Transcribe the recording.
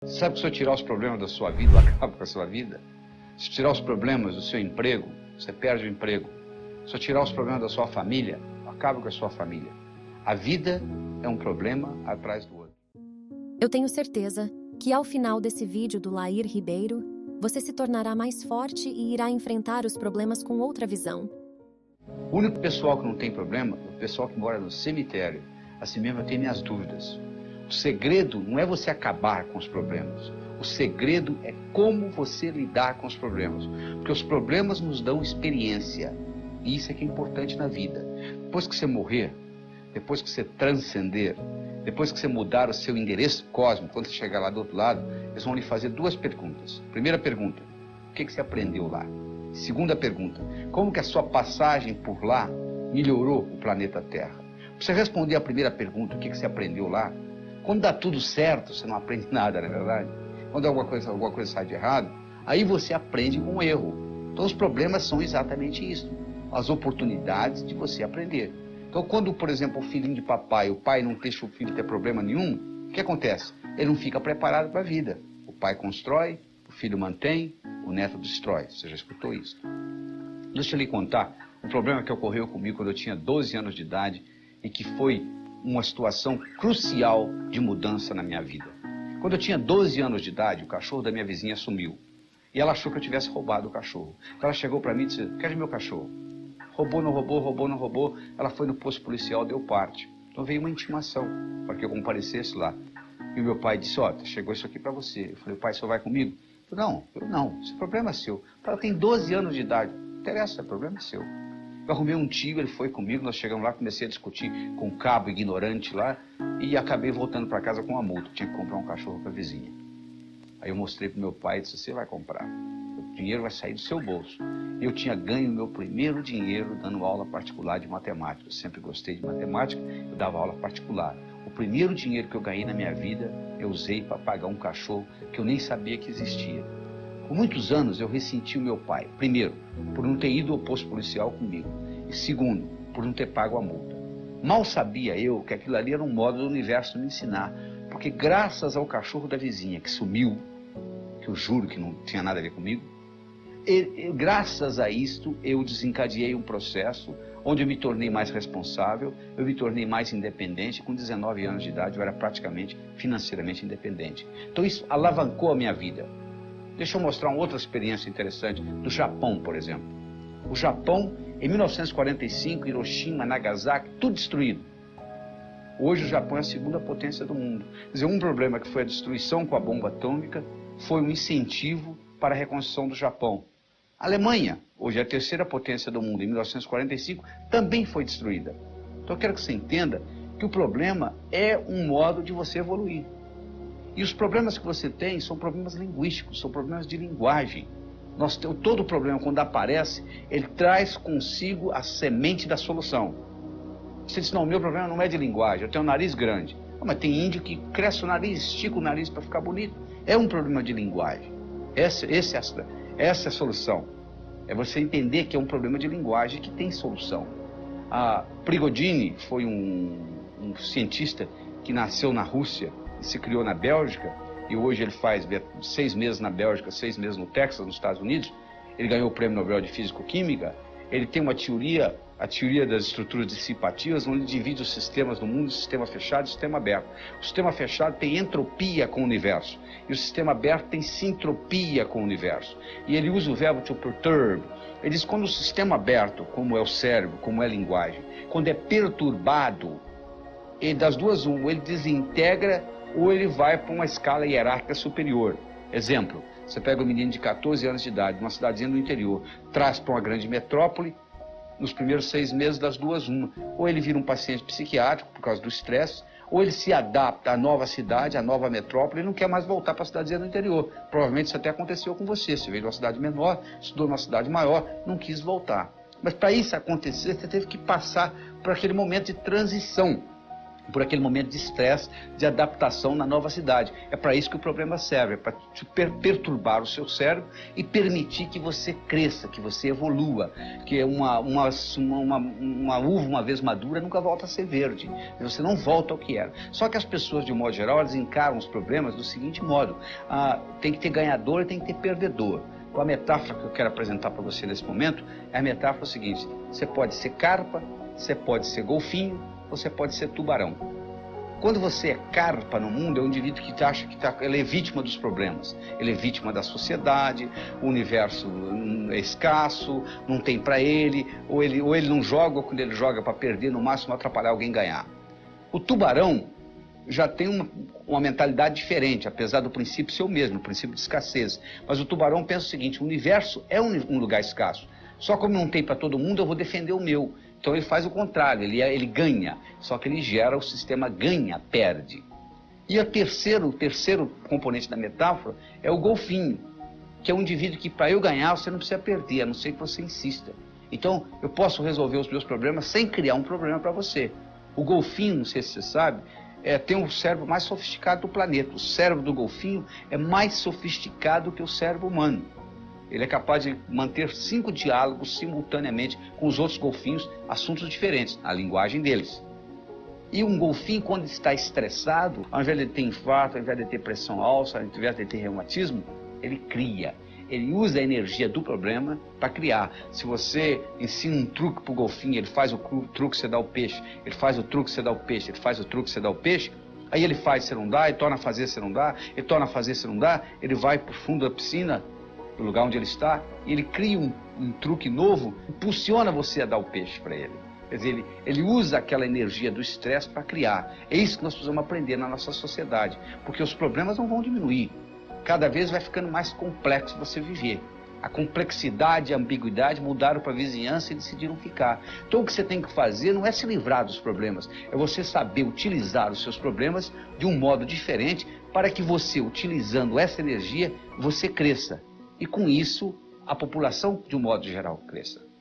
Sabe que se eu tirar os problemas da sua vida, eu acabo com a sua vida? Se tirar os problemas do seu emprego, você perde o emprego. Se eu tirar os problemas da sua família, eu acabo com a sua família. A vida é um problema atrás do outro. Eu tenho certeza que ao final desse vídeo do Lair Ribeiro, você se tornará mais forte e irá enfrentar os problemas com outra visão. O único pessoal que não tem problema é o pessoal que mora no cemitério. Assim mesmo eu tenho minhas dúvidas. O segredo não é você acabar com os problemas. O segredo é como você lidar com os problemas. Porque os problemas nos dão experiência. E isso é que é importante na vida. Depois que você morrer, depois que você transcender, depois que você mudar o seu endereço cósmico, quando você chegar lá do outro lado, eles vão lhe fazer duas perguntas. Primeira pergunta, o que você aprendeu lá? Segunda pergunta, como que a sua passagem por lá melhorou o planeta Terra? Para você responder a primeira pergunta, o que você aprendeu lá, quando dá tudo certo, você não aprende nada, não é verdade? Quando alguma coisa sai de errado, aí você aprende com o erro. Então os problemas são exatamente isso, as oportunidades de você aprender. Então quando, por exemplo, o filhinho de papai, o pai não deixa o filho ter problema nenhum, o que acontece? Ele não fica preparado para a vida. O pai constrói, o filho mantém, o neto destrói. Você já escutou isso? Deixa eu lhe contar um problema que ocorreu comigo quando eu tinha 12 anos de idade e que foi uma situação crucial de mudança na minha vida. Quando eu tinha 12 anos de idade, o cachorro da minha vizinha sumiu. E ela achou que eu tivesse roubado o cachorro. Então ela chegou para mim e disse, quer meu cachorro? Roubou, não roubou, roubou, não roubou. Ela foi no posto policial, deu parte. Então veio uma intimação para que eu comparecesse lá. E o meu pai disse, ó, chegou isso aqui para você. Eu falei, pai, o senhor vai comigo? Eu falei, não, esse problema é seu. Ela tem 12 anos de idade. Não interessa, o problema é seu. Eu arrumei um tio, ele foi comigo, nós chegamos lá, comecei a discutir com um cabo ignorante lá e acabei voltando para casa com uma multa. Tinha que comprar um cachorro para a vizinha. Aí eu mostrei para meu pai e disse, você vai comprar. O dinheiro vai sair do seu bolso. Eu tinha ganho meu primeiro dinheiro dando aula particular de matemática. Eu sempre gostei de matemática, eu dava aula particular. O primeiro dinheiro que eu ganhei na minha vida, eu usei para pagar um cachorro que eu nem sabia que existia. Por muitos anos eu ressenti o meu pai. Primeiro, por não ter ido ao posto policial comigo. E segundo, por não ter pago a multa. Mal sabia eu que aquilo ali era um modo do universo me ensinar. Porque graças ao cachorro da vizinha que sumiu, que eu juro que não tinha nada a ver comigo, graças a isto eu desencadeei um processo onde eu me tornei mais responsável, eu me tornei mais independente. Com 19 anos de idade eu era praticamente financeiramente independente. Então isso alavancou a minha vida. Deixa eu mostrar uma outra experiência interessante do Japão, por exemplo. O Japão, em 1945, Hiroshima, Nagasaki, tudo destruído. Hoje o Japão é a segunda potência do mundo. Quer dizer, um problema que foi a destruição com a bomba atômica foi um incentivo para a reconstrução do Japão. A Alemanha, hoje é a terceira potência do mundo, em 1945, também foi destruída. Então eu quero que você entenda que o problema é um modo de você evoluir. E os problemas que você tem são problemas linguísticos, são problemas de linguagem. Todo problema, quando aparece, ele traz consigo a semente da solução. Você diz, não, o meu problema não é de linguagem, eu tenho um nariz grande. Não, mas tem índio que cresce o nariz, estica o nariz para ficar bonito. É um problema de linguagem. Essa é a solução. É você entender que é um problema de linguagem que tem solução. A Prigogine foi um cientista que nasceu na Rússia, se criou na Bélgica, e hoje ele faz 6 meses na Bélgica, 6 meses no Texas, nos Estados Unidos. Ele ganhou o Prêmio Nobel de Físico-Química. Ele tem uma teoria, a teoria das estruturas dissipativas, onde divide os sistemas do mundo, sistema fechado e sistema aberto. O sistema fechado tem entropia com o universo, e o sistema aberto tem sintropia com o universo. E ele usa o verbo to perturb. Ele diz, quando o sistema aberto, como é o cérebro, como é a linguagem, quando é perturbado, das duas uma, ele desintegra ou ele vai para uma escala hierárquica superior. Exemplo, você pega um menino de 14 anos de idade, numa cidadezinha do interior, traz para uma grande metrópole, nos primeiros 6 meses das duas uma. Ou ele vira um paciente psiquiátrico por causa do estresse, ou ele se adapta à nova cidade, à nova metrópole, e não quer mais voltar para a cidadezinha do interior. Provavelmente isso até aconteceu com você. Você veio de uma cidade menor, estudou numa cidade maior, não quis voltar. Mas para isso acontecer, você teve que passar por aquele momento de transição. por aquele momento de estresse, de adaptação na nova cidade. É para isso que o problema serve, é para perturbar o seu cérebro e permitir que você cresça, que você evolua, que uma uva, uma vez madura, nunca volta a ser verde. Você não volta ao que era. Só que as pessoas, de um modo geral, elas encaram os problemas do seguinte modo: tem que ter ganhador e tem que ter perdedor. A metáfora que eu quero apresentar para você nesse momento é a metáfora seguinte: você pode ser carpa, você pode ser golfinho, você pode ser tubarão. Quando você é carpa no mundo, é um indivíduo que acha que ele é vítima dos problemas. Ele é vítima da sociedade, o universo é escasso, não tem para ele, ou ele não joga, ou quando ele joga para perder, no máximo atrapalhar alguém ganhar. O tubarão já tem uma mentalidade diferente, apesar do princípio ser o mesmo, o princípio de escassez. Mas o tubarão pensa o seguinte: o universo é um lugar escasso. Só como não tem para todo mundo, eu vou defender o meu. Então ele faz o contrário, ele ganha, só que ele gera o sistema ganha-perde. E o terceiro componente da metáfora é o golfinho, que é um indivíduo que, para eu ganhar, você não precisa perder, a não ser que você insista. Então eu posso resolver os meus problemas sem criar um problema para você. O golfinho, não sei se você sabe, tem o cérebro mais sofisticado do planeta. O cérebro do golfinho é mais sofisticado que o cérebro humano. Ele é capaz de manter 5 diálogos simultaneamente com os outros golfinhos, assuntos diferentes, a linguagem deles. E um golfinho, quando está estressado, ao invés de ter infarto, ao invés de ter pressão alta, ao invés de ter reumatismo, ele cria. Ele usa a energia do problema para criar. Se você ensina um truque para o golfinho, ele faz o truque, você dá o peixe. Ele faz o truque, você dá o peixe. Ele faz o truque, você dá o peixe. Aí ele faz, você não dá, ele torna a fazer, você não dá, ele torna a fazer, você não dá, ele vai para o fundo da piscina, do lugar onde ele está, e ele cria um truque novo, impulsiona você a dar o peixe para ele. Quer dizer, ele usa aquela energia do estresse para criar. É isso que nós precisamos aprender na nossa sociedade, porque os problemas não vão diminuir. Cada vez vai ficando mais complexo você viver. A complexidade e a ambiguidade mudaram para a vizinhança e decidiram ficar. Então o que você tem que fazer não é se livrar dos problemas, é você saber utilizar os seus problemas de um modo diferente para que você, utilizando essa energia, você cresça. E com isso, a população, de um modo geral, cresça.